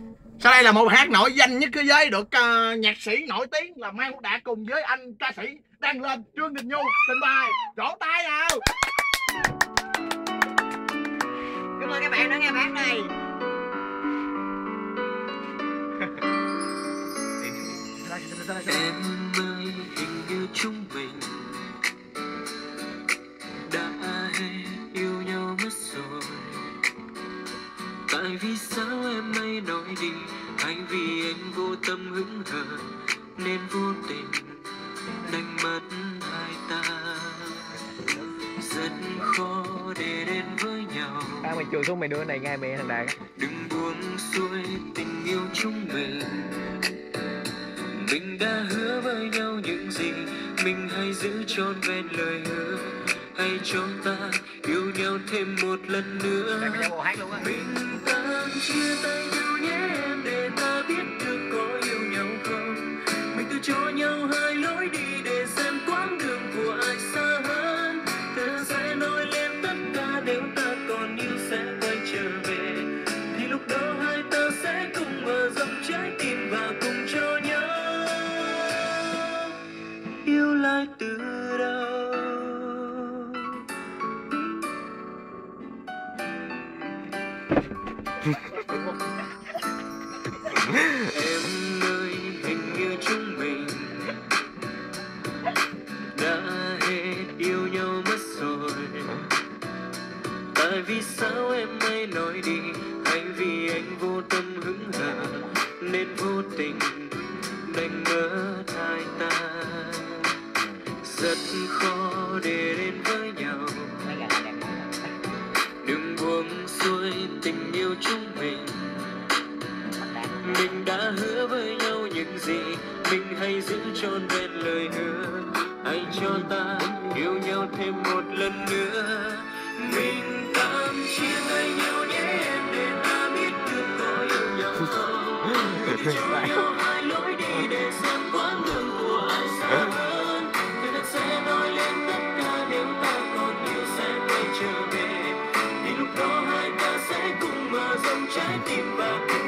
Sau đây là một hát nổi danh nhất thế giới, được nhạc sĩ nổi tiếng là Mai Quốc Đạt cùng với anh ca sĩ đang lên Trương Đình Nhu trình bày. Vỗ tay nào. Cảm ơn các bạn đã nghe bản này. Em ơi, hình như chúng mình đã hết yêu nhau mất rồi. Tại vì sao em ấy nói đi, hay vì anh vô tâm hững hờ nên vô tình đánh mất hai ta. Rất khó để đến với nhau. Mày chùi xuống mày đưa này ngay mẹ thằng Đạt. Đừng buông xuôi tình yêu chúng mình. Mình đã hứa với nhau những gì, mình hãy giữ trọn vẹn lời hứa. Hãy cho ta yêu nhau thêm một lần nữa. Mình tạm chia tay nhau nhé em, để ta biết được có yêu nhau không. Mình từ cho nhau hai lối đi để xem quãng đường của ai xa hơn. Ta sẽ nói lên tất cả, nếu ta còn yêu sẽ quay trở về. Thì lúc đó hai ta sẽ cùng mở rộng trái tim và cùng cho nhau yêu lại từ đầu. Em ơi, hình như chúng mình đã hết yêu nhau mất rồi. Tại vì sao em ấy nói đi, hay vì anh vô tâm hững hờ nên vô tình đánh mất hai ta. Rất khó để đến với nhau. Đừng buông xuôi tình yêu chúng mình. Mình đã hứa với nhau những gì, mình hãy giữ trọn vẹn lời hứa. Hãy cho ta yêu nhau thêm một lần nữa. Mình tạm chia tay nhau nhé em, để ta biết được có yêu nhau không. Mình cho nhau hai lối đi để xem quãng đường của ai xa hơn. Thì ta sẽ nói lên tất cả, nếu ta còn yêu sẽ quay trở về. Thì lúc đó hai ta sẽ cùng mở rộng trái tim và cùng